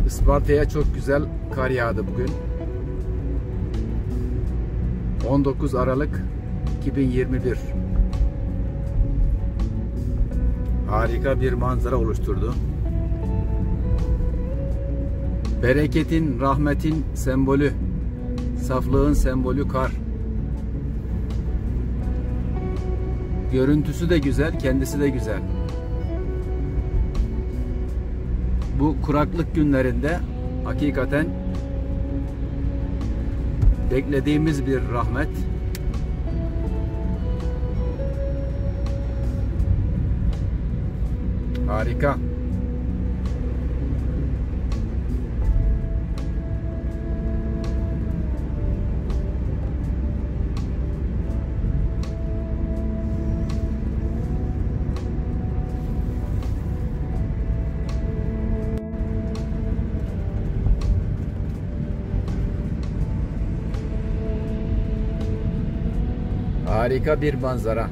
Isparta'ya çok güzel kar yağdı bugün. 19 Aralık 2021. Harika bir manzara oluşturdu. Bereketin, rahmetin sembolü, saflığın sembolü kar. Görüntüsü de güzel, kendisi de güzel. Bu kuraklık günlerinde hakikaten beklediğimiz bir rahmet. Harika. Harika bir manzara.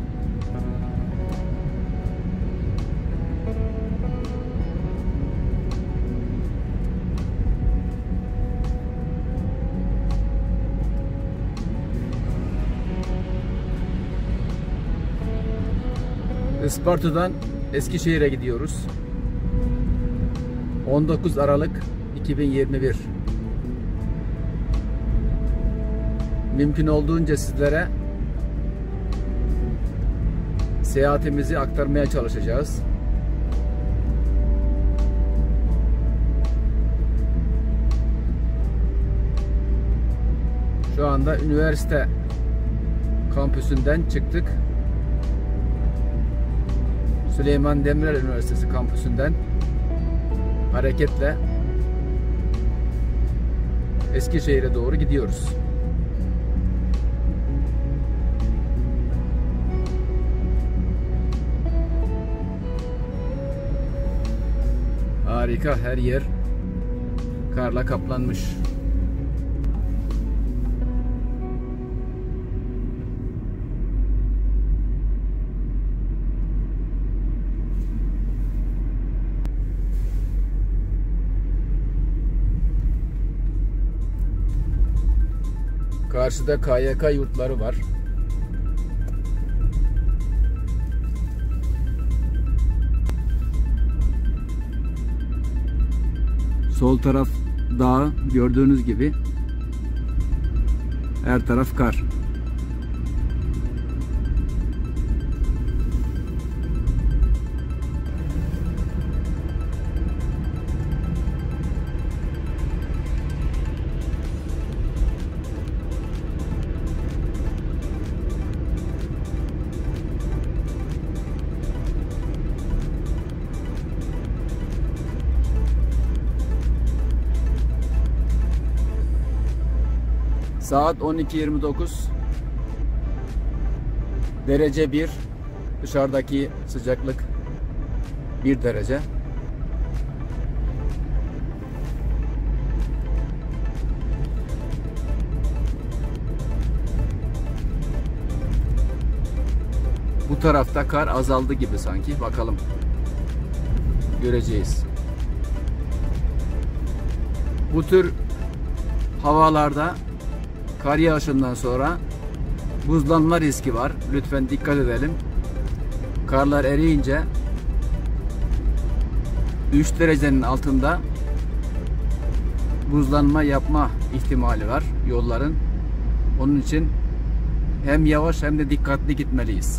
Isparta'dan Eskişehir'e gidiyoruz. 19 Aralık 2021. Mümkün olduğunca sizlere seyahatimizi aktarmaya çalışacağız. Şu anda üniversite kampüsünden çıktık. Süleyman Demirel Üniversitesi kampüsünden hareketle Eskişehir'e doğru gidiyoruz. Harika, her yer karla kaplanmış. Karşıda KYK yurtları var. Sol taraf dağ, gördüğünüz gibi her taraf kar. Saat 12:29. Derece 1. Dışarıdaki sıcaklık 1 derece. Bu tarafta kar azaldı gibi sanki. Bakalım. Göreceğiz. Bu tür havalarda kar yağışından sonra buzlanma riski var. Lütfen dikkat edelim. Karlar eriyince 3 derecenin altında buzlanma yapma ihtimali var yolların. Onun için hem yavaş hem de dikkatli gitmeliyiz.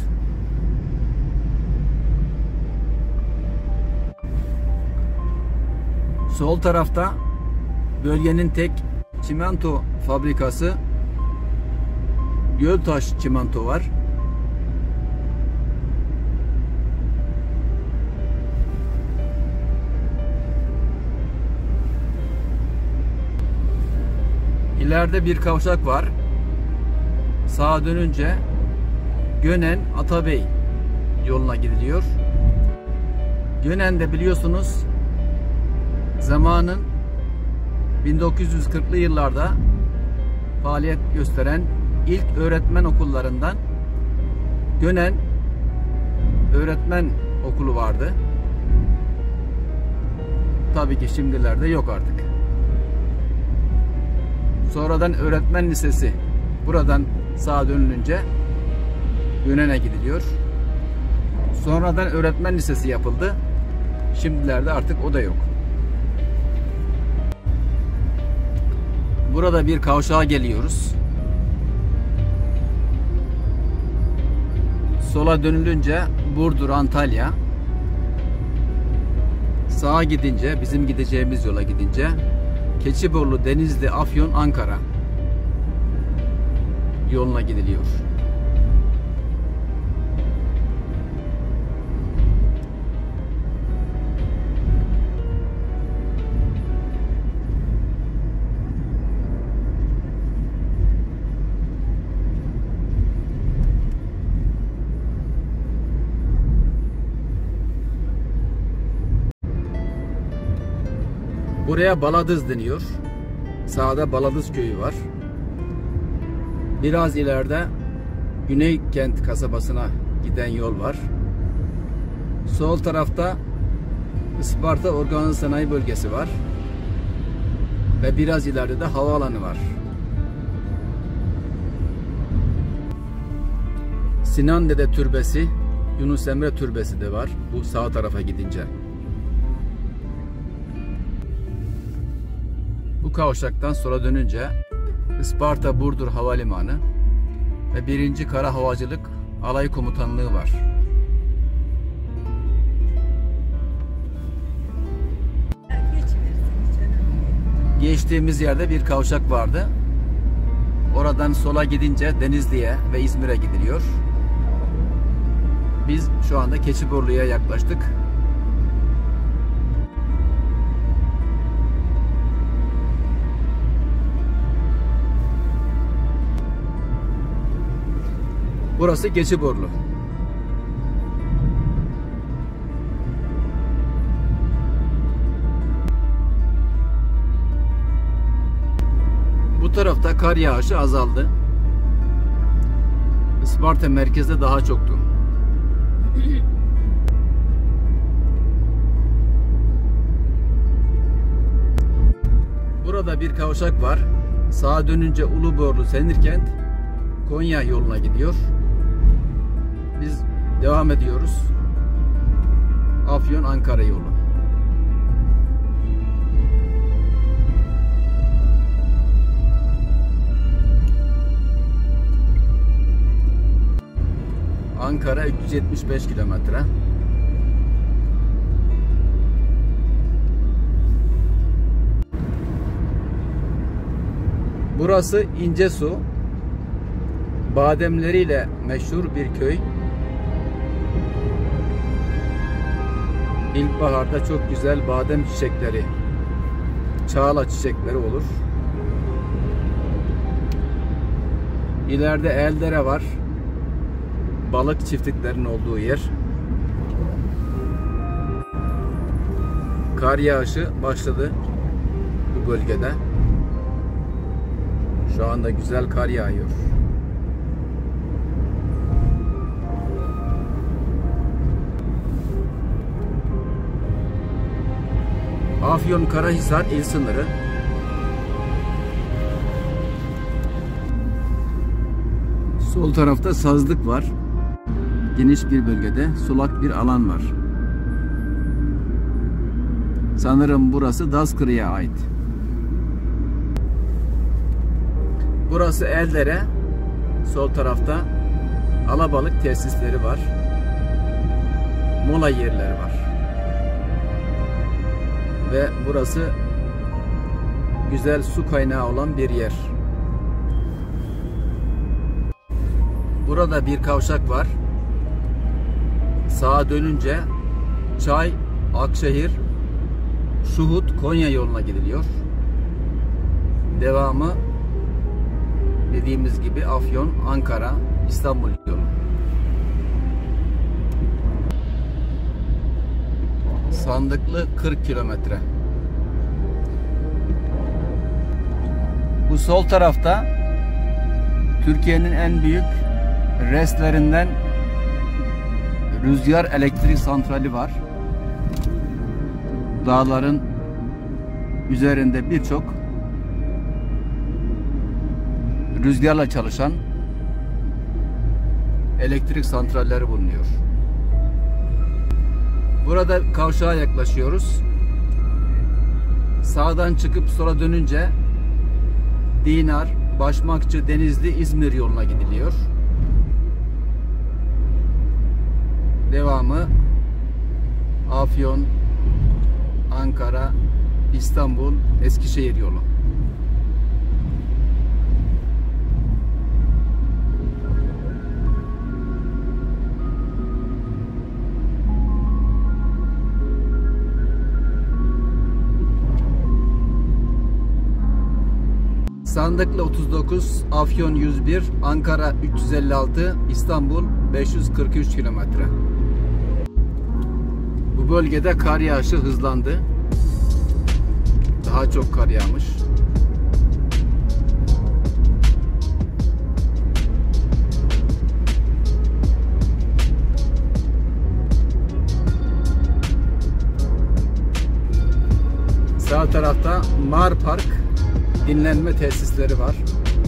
Sol tarafta bölgenin tek çimento fabrikası Göltaş Çimento var. İleride bir kavşak var. Sağa dönünce Gönen Atabey yoluna gidiliyor. Gönen'de biliyorsunuz zamanın 1940'lı yıllarda faaliyet gösteren ilk öğretmen okullarından Gönen Öğretmen Okulu vardı. tabii ki şimdilerde yok artık. Sonradan öğretmen lisesi, buradan sağa dönülünce Yönen'e gidiliyor. Sonradan öğretmen lisesi yapıldı. Şimdilerde artık o da yok. Burada bir kavşağa geliyoruz. Sola dönülünce Burdur, Antalya. Sağa gidince, bizim gideceğimiz yola gidince Keçiborlu, Denizli, Afyon, Ankara yoluna gidiliyor. Buraya Baladız deniyor. Sağda Baladız köyü var. Biraz ileride Güneykent kasabasına giden yol var. Sol tarafta Isparta Organ Sanayi Bölgesi var. Ve biraz ileride de havaalanı var. Sinan Dede Türbesi, Yunus Emre Türbesi de var. Bu sağ tarafa gidince. Bu kavşaktan sola dönünce Isparta Burdur Havalimanı ve 1. Kara Havacılık Alay Komutanlığı var. Geçtiğimiz yerde bir kavşak vardı. Oradan sola gidince Denizli'ye ve İzmir'e gidiliyor. Biz şu anda Keçiborlu'ya yaklaştık. Burası Keçiborlu. Bu tarafta kar yağışı azaldı. Isparta merkezde daha çoktu. Burada bir kavşak var. Sağa dönünce Uluborlu, Senirkent, Konya yoluna gidiyor. Biz devam ediyoruz. Afyon, Ankara yolu. Ankara 375 kilometre. Burası İncesu. Bademleriyle meşhur bir köy. İlkbaharda çok güzel badem çiçekleri, çağla çiçekleri olur. İleride Eldere var. Balık çiftliklerinin olduğu yer. Kar yağışı başladı bu bölgede. Şu anda güzel kar yağıyor. Afyonkarahisar il sınırı. Sol tarafta sazlık var. Geniş bir bölgede sulak bir alan var. Sanırım burası Dazkırı'ya ait. Burası Eldere. Sol tarafta alabalık tesisleri var. Mola yerleri var. Ve burası güzel su kaynağı olan bir yer. Burada bir kavşak var. Sağa dönünce Çay, Akşehir, Şuhut, Konya yoluna gidiliyor. Devamı dediğimiz gibi Afyon, Ankara, İstanbul yolu. Sandıklı 40 kilometre. Bu sol tarafta Türkiye'nin en büyük RES'lerinden rüzgar elektrik santrali var. Dağların üzerinde birçok rüzgarla çalışan elektrik santralleri bulunuyor. Burada kavşağa yaklaşıyoruz. Sağdan çıkıp sola dönünce Dinar, Başmakçı, Denizli, İzmir yoluna gidiliyor. Devamı Afyon, Ankara, İstanbul, Eskişehir yolu. Sandıklı 39, Afyon 101, Ankara 356, İstanbul 543 kilometre. Bu bölgede kar yağışı hızlandı. Daha çok kar yağmış. Sağ tarafta Mar Park dinlenme tesisleri var.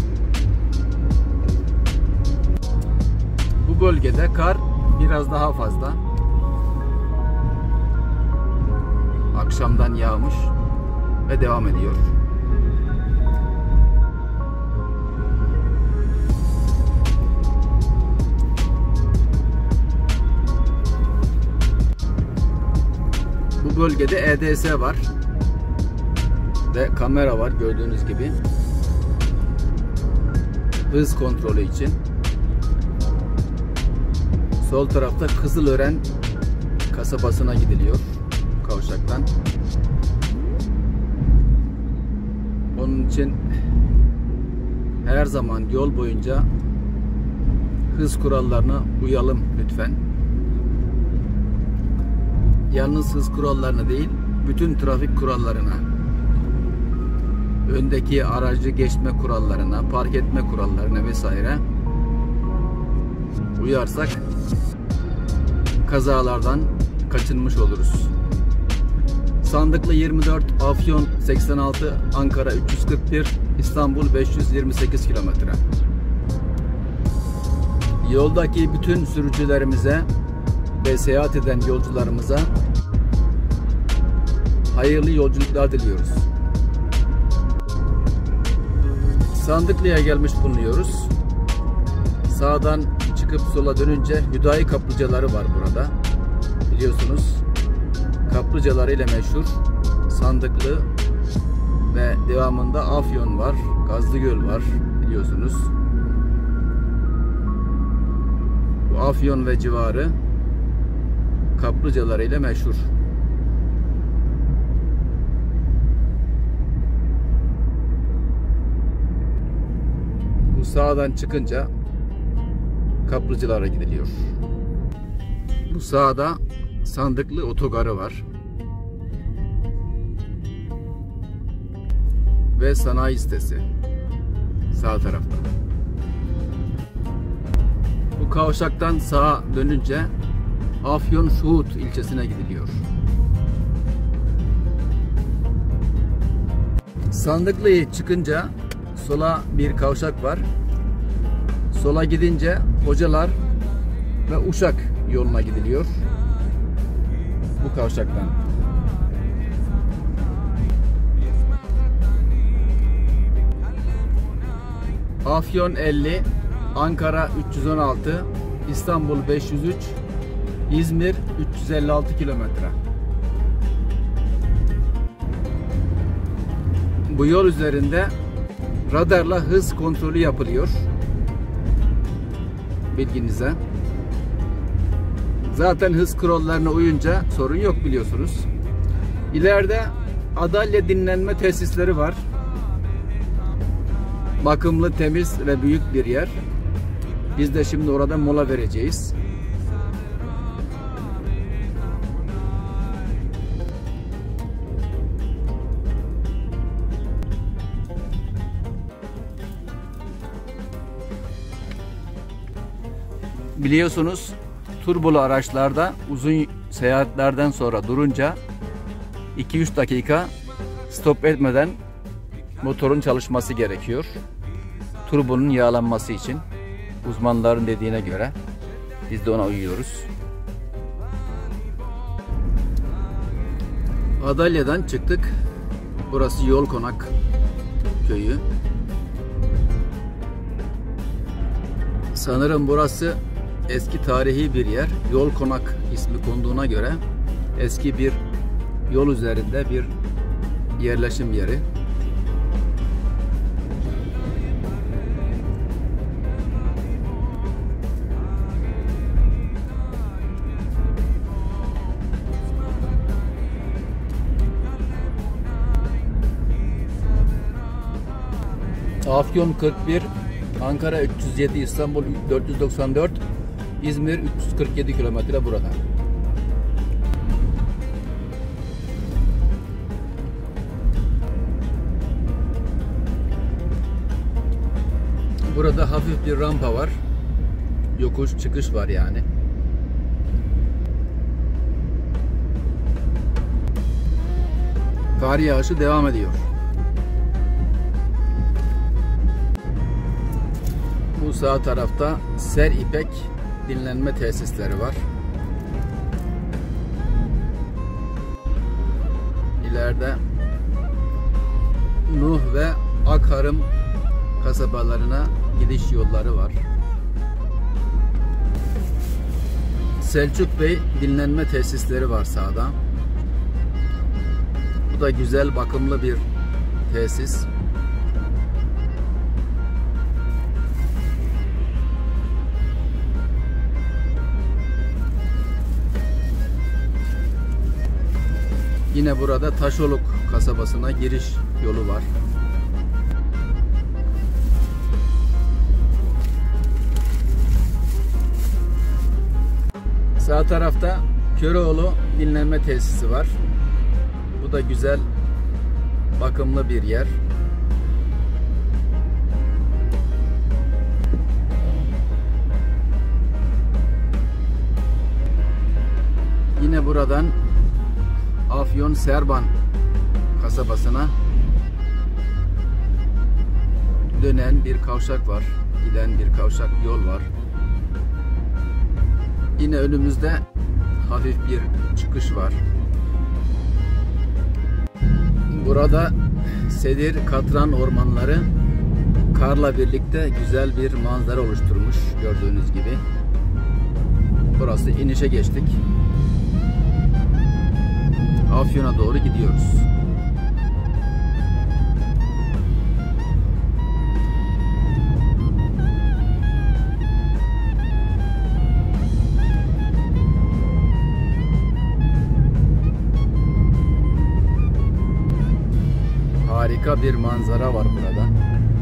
Bu bölgede kar biraz daha fazla. Akşamdan yağmış ve devam ediyor. Bu bölgede EDS var ve kamera var gördüğünüz gibi. Hız kontrolü için. Sol tarafta Kızılören kasabasına gidiliyor kavşaktan. Onun için her zaman yol boyunca hız kurallarına uyalım lütfen. Yalnız hız kurallarına değil, bütün trafik kurallarına, öndeki aracı geçme kurallarına, park etme kurallarına vesaire uyarsak kazalardan kaçınmış oluruz. Sandıklı 24, Afyon 86, Ankara 341, İstanbul 528 kilometre. Yoldaki bütün sürücülerimize ve seyahat eden yolcularımıza hayırlı yolculuklar diliyoruz. Sandıklı'ya gelmiş bulunuyoruz. Sağdan çıkıp sola dönünce Hüdayi kaplıcaları var burada. Biliyorsunuz kaplıcaları ile meşhur Sandıklı ve devamında Afyon var, Gazlıgöl var biliyorsunuz. Bu Afyon ve civarı kaplıcaları ile meşhur. Bu sağdan çıkınca kaplıcalara gidiliyor. Bu sağda Sandıklı otogarı var. Ve sanayi sitesi. Sağ tarafta. Bu kavşaktan sağa dönünce Afyon Suud ilçesine gidiliyor. Sandıklı'yı çıkınca sola bir kavşak var. Sola gidince Hocalar ve Uşak yoluna gidiliyor. Bu kavşaktan. Afyon 50, Ankara 316, İstanbul 503, İzmir 356 kilometre. Bu yol üzerinde radarla hız kontrolü yapılıyor. Bilginize. Zaten hız kurallarına uyunca sorun yok biliyorsunuz. İleride Adalya dinlenme tesisleri var. Bakımlı, temiz ve büyük bir yer. Biz de şimdi orada mola vereceğiz. Biliyorsunuz turbolu araçlarda uzun seyahatlerden sonra durunca 2-3 dakika stop etmeden motorun çalışması gerekiyor. Turbonun yağlanması için. Uzmanların dediğine göre biz de ona uyuyoruz. Adalya'dan çıktık. Burası Yolkonak köyü. Sanırım burası eski tarihi bir yer. Yolkonak ismi konduğuna göre eski bir yol üzerinde bir yerleşim yeri. Afyon 41, Ankara 307, İstanbul 494, İzmir 347 kilometre burada. Burada hafif bir rampa var. Yokuş çıkış var yani. Kar yağışı devam ediyor. Bu sağ tarafta Ser İpek dinlenme tesisleri var. İleride Nuh ve Akharım kasabalarına gidiş yolları var. Selçuk Bey dinlenme tesisleri var sağda. Bu da güzel, bakımlı bir tesis. Yine burada Taşoluk kasabasına giriş yolu var. Sağ tarafta Köroğlu dinlenme tesisi var. Bu da güzel, bakımlı bir yer. Yine buradan Afyon Serban kasabasına dönen bir kavşak var. Giden bir kavşak yol var. Yine önümüzde hafif bir çıkış var. Burada sedir, katran ormanları karla birlikte güzel bir manzara oluşturmuş gördüğünüz gibi. Burası inişe geçtik. Afyon'a doğru gidiyoruz. Harika bir manzara var burada.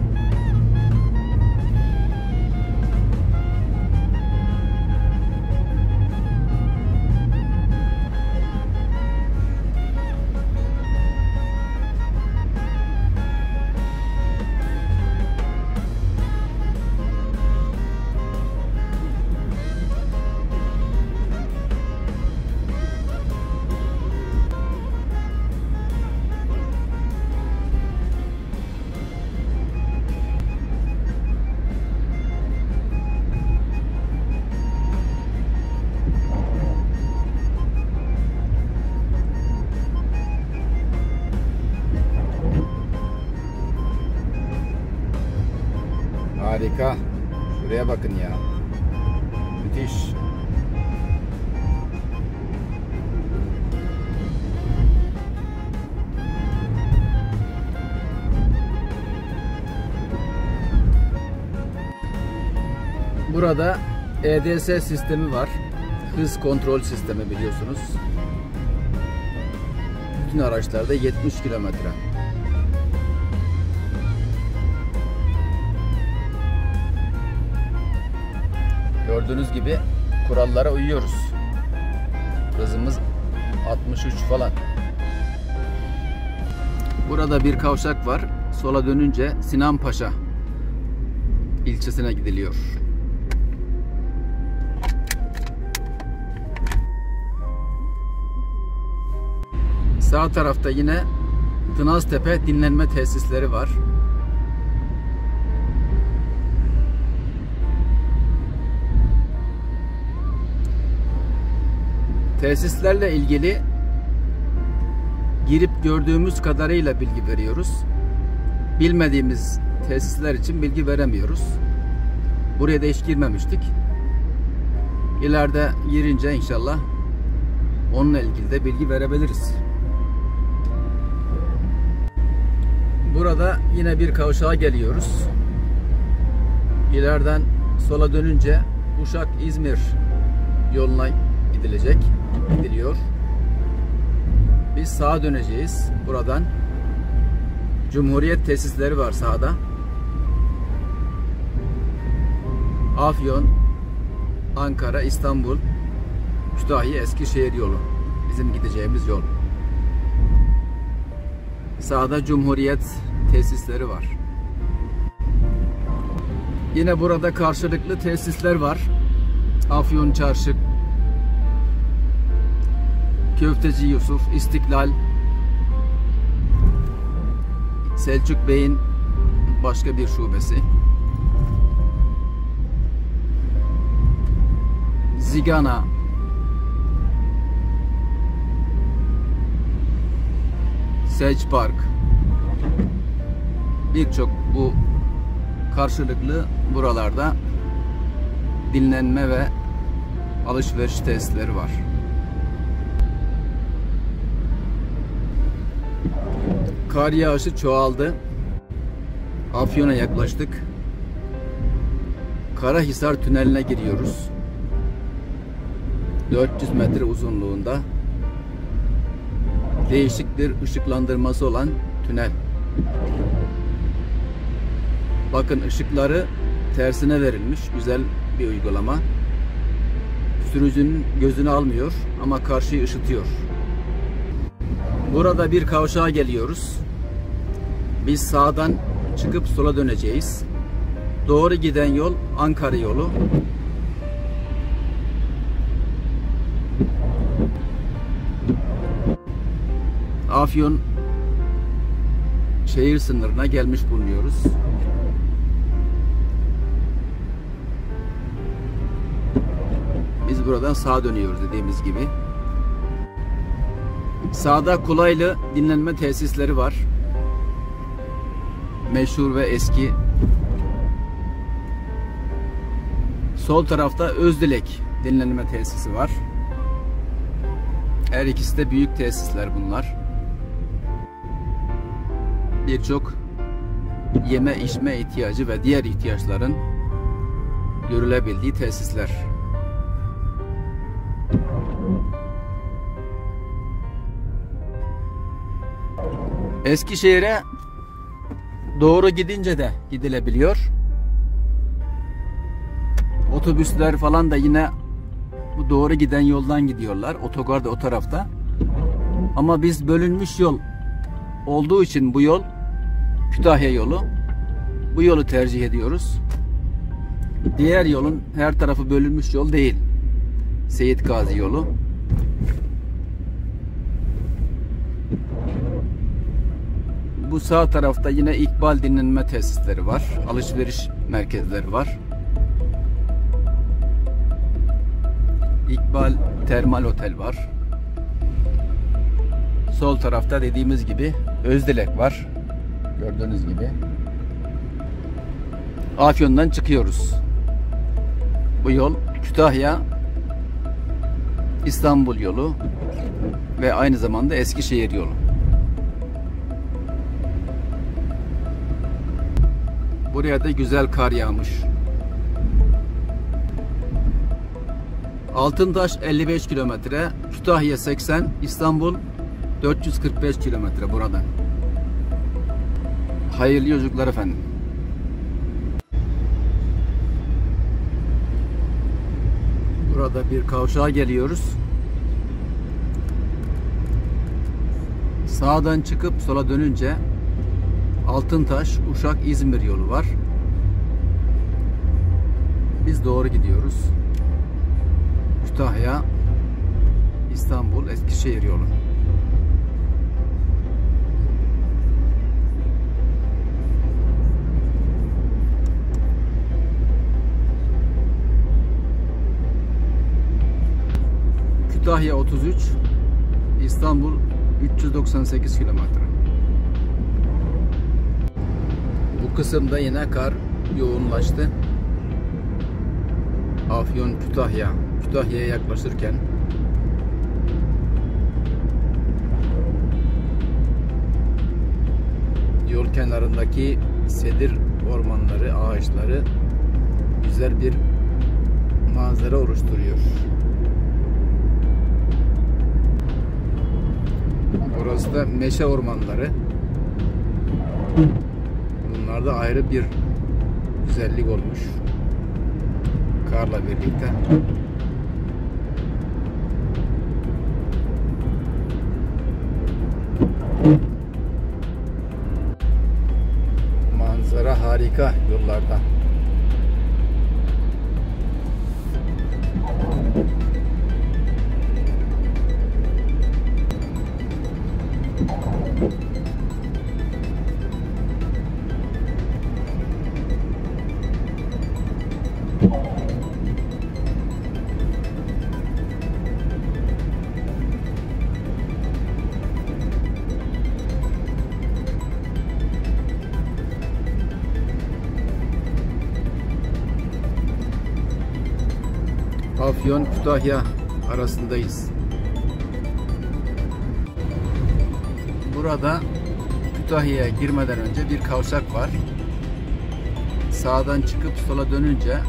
Harika. Şuraya bakın ya. Müthiş. Burada EDS sistemi var. Hız kontrol sistemi biliyorsunuz. Bütün araçlarda 70 kilometre. Gördüğünüz gibi kurallara uyuyoruz. Hızımız 63 falan. Burada bir kavşak var. Sola dönünce Sinanpaşa ilçesine gidiliyor. Sağ tarafta yine Tınaztepe dinlenme tesisleri var. Tesislerle ilgili girip gördüğümüz kadarıyla bilgi veriyoruz. Bilmediğimiz tesisler için bilgi veremiyoruz. Buraya da hiç girmemiştik. İleride girince inşallah onunla ilgili de bilgi verebiliriz. Burada yine bir kavşağa geliyoruz. İleriden sola dönünce Uşak-İzmir yoluna gidiliyor. Biz sağa döneceğiz buradan. Cumhuriyet tesisleri var sağda. Afyon, Ankara, İstanbul, Kütahya, Eskişehir yolu. Bizim gideceğimiz yol. Sağda Cumhuriyet tesisleri var. Yine burada karşılıklı tesisler var. Afyon Çarşı, Köfteci Yusuf, İstiklal, Selçuk Bey'in başka bir şubesi. Zigana, Selç Park, birçok bu karşılıklı buralarda dinlenme ve alışveriş tesisleri var. Kar yağışı çoğaldı. Afyon'a yaklaştık. Karahisar Tüneli'ne giriyoruz. 400 metre uzunluğunda değişik bir ışıklandırması olan tünel. Bakın, ışıkları tersine verilmiş. Güzel bir uygulama. Sürücünün gözünü almıyor ama karşıyı ışıtıyor. Burada bir kavşağa geliyoruz. Biz sağdan çıkıp sola döneceğiz. Doğru giden yol Ankara yolu. Afyon şehir sınırına gelmiş bulunuyoruz. Biz buradan sağa dönüyoruz dediğimiz gibi. Sağda Kulaylı dinlenme tesisleri var. Meşhur ve eski. Sol tarafta Özdilek dinlenme tesisi var. Her ikisi de büyük tesisler bunlar. Birçok yeme içme ihtiyacı ve diğer ihtiyaçların görülebildiği tesisler. Eskişehir'e doğru gidince de gidilebiliyor. Otobüsler falan da yine bu doğru giden yoldan gidiyorlar. Otogar da o tarafta. Ama biz bölünmüş yol olduğu için bu yol Kütahya yolu. Bu yolu tercih ediyoruz. Diğer yolun her tarafı bölünmüş yol değil. Seyit Gazi yolu. Bu sağ tarafta yine İkbal dinlenme tesisleri var. Alışveriş merkezleri var. İkbal Termal Otel var. Sol tarafta dediğimiz gibi Özdilek var. Gördüğünüz gibi. Afyon'dan çıkıyoruz. Bu yol Kütahya İstanbul yolu ve aynı zamanda Eskişehir yolu. Buraya da güzel kar yağmış. Altıntaş 55 kilometre, Kütahya 80, İstanbul 445 kilometre buradan. Hayırlı yolculuklar efendim. Burada bir kavşağa geliyoruz. Sağdan çıkıp sola dönünce Altıntaş, Uşak, İzmir yolu var. Biz doğru gidiyoruz. Kütahya, İstanbul, Eskişehir yolu. Kütahya 33, İstanbul 398 kilometre. Bu kısımda yine kar yoğunlaştı. Afyon Kütahya'ya yaklaşırken yol kenarındaki sedir ormanları, ağaçları güzel bir manzara oluşturuyor. Burası da meşe ormanları. Bunlar da ayrı bir güzellik olmuş. Karla birlikte. Manzara harika yollarda. Afyon Kütahya arasındayız. Burada Kütahya'ya girmeden önce bir kavşak var. Sağdan çıkıp sola dönünce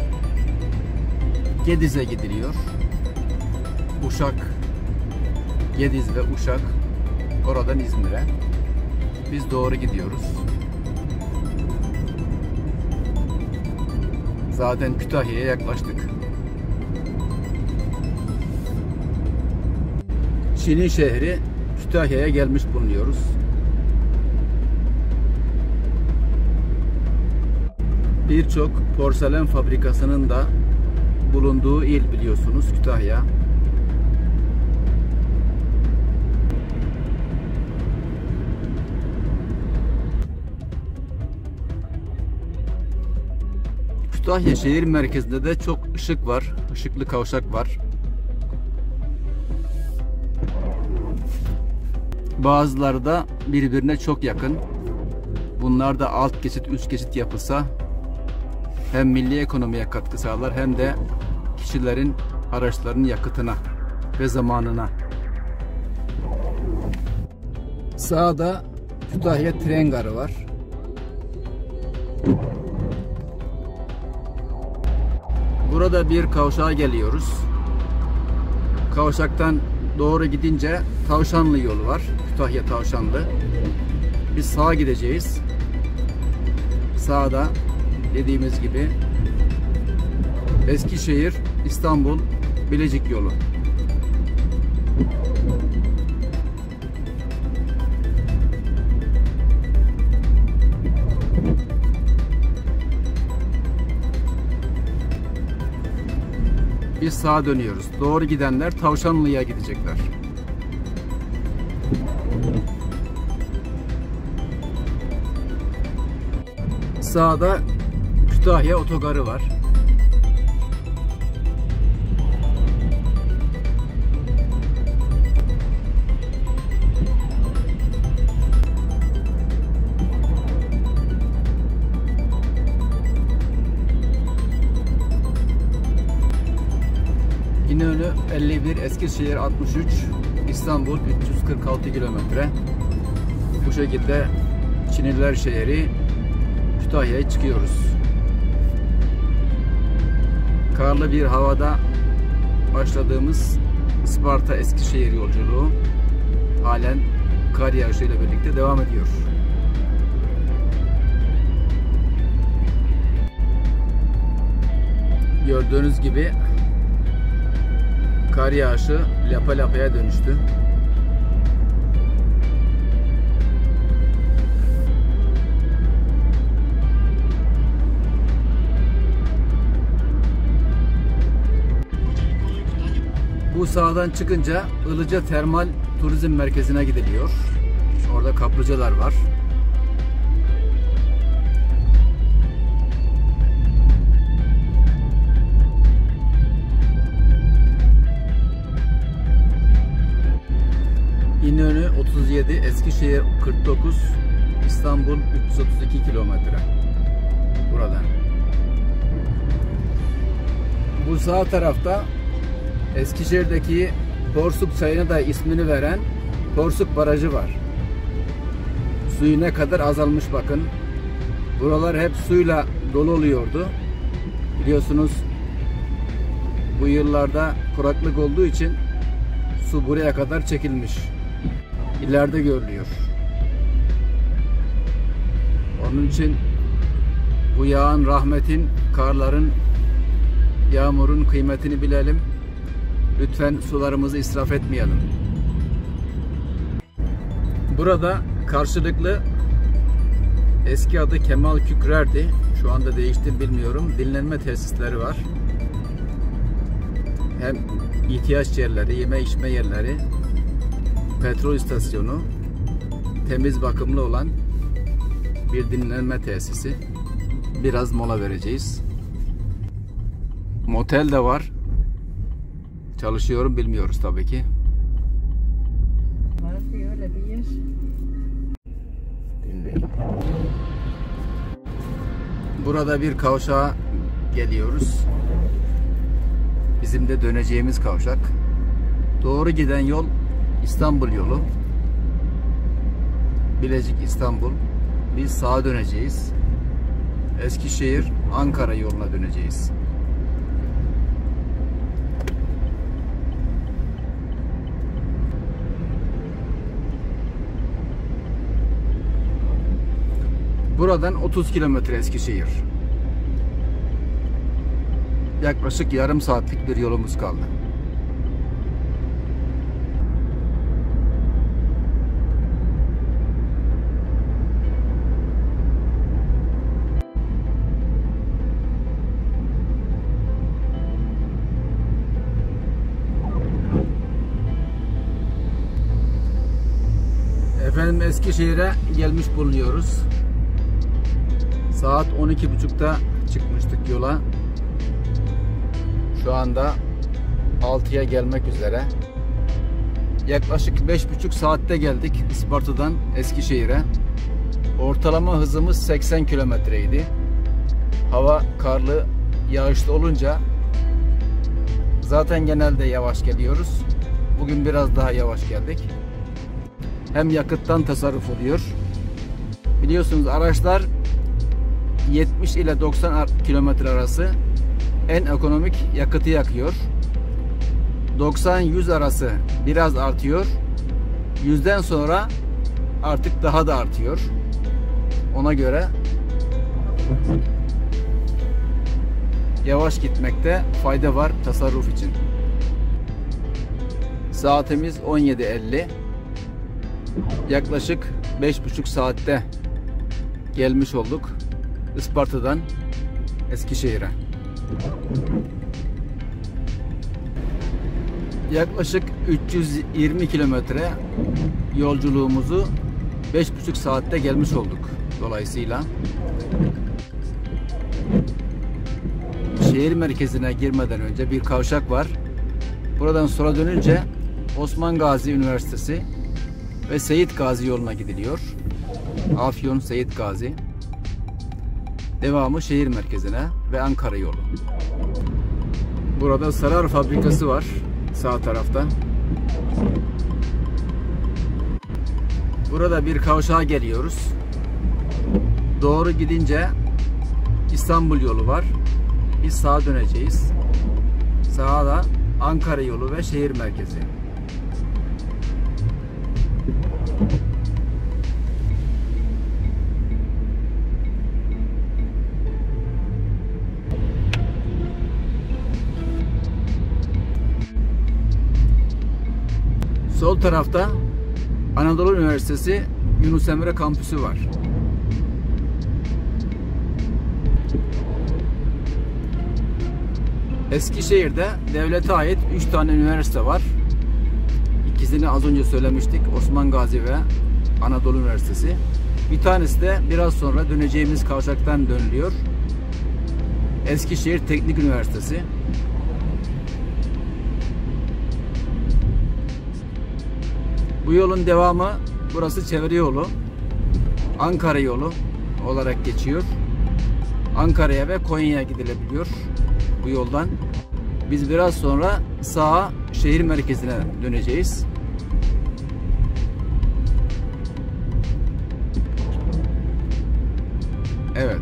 Gediz'e gidiliyor. Uşak, Gediz ve Uşak, oradan İzmir'e. Biz doğru gidiyoruz. Zaten Kütahya'ya yaklaştık. Çin'in şehri Kütahya'ya gelmiş bulunuyoruz. Birçok porselen fabrikasının da bulunduğu il biliyorsunuz Kütahya. Kütahya şehir merkezinde de çok ışık var. Işıklı kavşak var. Bazıları da birbirine çok yakın. Bunlar da alt geçit, üst geçit yapılsa hem milli ekonomiye katkı sağlar hem de kişilerin araçlarının yakıtına ve zamanına. Sağda Kütahya tren garı var. Burada bir kavşağa geliyoruz. Kavşaktan doğru gidince Tavşanlı yolu var. Kütahya Tavşanlı. Biz sağa gideceğiz. Sağda dediğimiz gibi Eskişehir, İstanbul, Bilecik yolu. Biz sağa dönüyoruz. Doğru gidenler Tavşanlı'ya gidecekler. Sağda Kütahya otogarı var. İnönü 51, Eskişehir 63, İstanbul 346 kilometre. Bu şekilde Çinliler şehri Kütahya'ya çıkıyoruz. Karlı bir havada başladığımız Isparta Eskişehir yolculuğu halen kar yağışıyla birlikte devam ediyor. Gördüğünüz gibi kar yağışı lapa lapaya dönüştü. Bu sağdan çıkınca Ilıca Termal Turizm Merkezi'ne gidiliyor. Orada kaplıcalar var. İnönü 37, Eskişehir 49, İstanbul 332 kilometre. Buradan. Bu sağ tarafta Eskişehir'deki Porsuk Çayı'na da ismini veren Porsuk Barajı var. Suyu ne kadar azalmış bakın. Buralar hep suyla dolu oluyordu. Biliyorsunuz bu yıllarda kuraklık olduğu için su buraya kadar çekilmiş. İleride görülüyor. Onun için bu yağan rahmetin, karların, yağmurun kıymetini bilelim. Lütfen sularımızı israf etmeyelim. Burada karşılıklı, eski adı Kemal Kükrer'di. Şu anda değişti bilmiyorum. Dinlenme tesisleri var. Hem ihtiyaç yerleri, yeme içme yerleri, petrol istasyonu, temiz bakımlı olan bir dinlenme tesisi. Biraz mola vereceğiz. Motel de var. Çalışıyorum bilmiyoruz tabii ki. Var diyor öyle bir yer. Dinleyelim. Burada bir kavşağa geliyoruz. Bizim de döneceğimiz kavşak. Doğru giden yol İstanbul yolu. Bilecik İstanbul. Biz sağa döneceğiz. Eskişehir Ankara yoluna döneceğiz. Buradan 30 kilometre Eskişehir. Yaklaşık yarım saatlik bir yolumuz kaldı. Efendim Eskişehir'e gelmiş bulunuyoruz. Saat 12.30'da çıkmıştık yola. Şu anda 6'ya gelmek üzere. Yaklaşık 5,5 saatte geldik Isparta'dan Eskişehir'e. Ortalama hızımız 80 kilometreydi. Hava karlı, yağışlı olunca zaten genelde yavaş geliyoruz. Bugün biraz daha yavaş geldik. Hem yakıttan tasarruf oluyor. Biliyorsunuz araçlar 70 ile 90 kilometre arası en ekonomik yakıtı yakıyor. 90-100 arası biraz artıyor. 100'den sonra artık daha da artıyor. Ona göre yavaş gitmekte fayda var tasarruf için. Saatimiz 17.50. Yaklaşık 5,5 saatte gelmiş olduk Isparta'dan Eskişehir'e. Yaklaşık 320 kilometre yolculuğumuzu 5,5 saatte gelmiş olduk dolayısıyla. Şehir merkezine girmeden önce bir kavşak var. Buradan sola dönünce Osman Gazi Üniversitesi ve Seyit Gazi yoluna gidiliyor. Afyon Seyit Gazi. Devamı şehir merkezine ve Ankara yolu. Burada Sarar fabrikası var sağ tarafta. Burada bir kavşağa geliyoruz. Doğru gidince İstanbul yolu var. Biz sağa döneceğiz. Sağa da Ankara yolu ve şehir merkezi. Sol tarafta Anadolu Üniversitesi Yunus Emre kampüsü var. Eskişehir'de devlete ait 3 tane üniversite var. İkisini az önce söylemiştik. Osman Gazi ve Anadolu Üniversitesi. Bir tanesi de biraz sonra döneceğimiz kavşaktan dönülüyor. Eskişehir Teknik Üniversitesi. Bu yolun devamı, burası çevre yolu. Ankara yolu olarak geçiyor. Ankara'ya ve Konya'ya gidilebiliyor bu yoldan. Biz biraz sonra sağa şehir merkezine döneceğiz. Evet.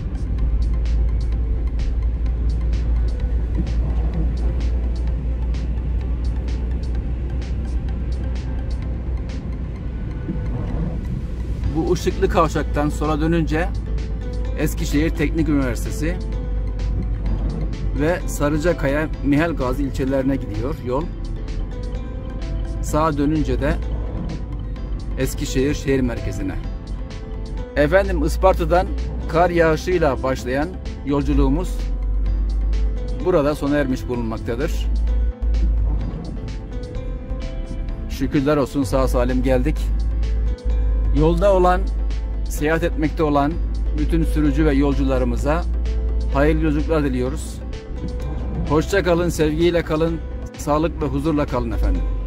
Bu ışıklı kavşaktan sola dönünce Eskişehir Teknik Üniversitesi ve Sarıcakaya, Mihelgazi ilçelerine gidiyor yol. Sağa dönünce de Eskişehir şehir merkezine. Efendim, Isparta'dan kar yağışıyla başlayan yolculuğumuz burada sona ermiş bulunmaktadır. Şükürler olsun, sağ salim geldik. Yolda olan, seyahat etmekte olan bütün sürücü ve yolcularımıza hayırlı yolculuklar diliyoruz. Hoşça kalın, sevgiyle kalın, sağlık ve huzurla kalın efendim.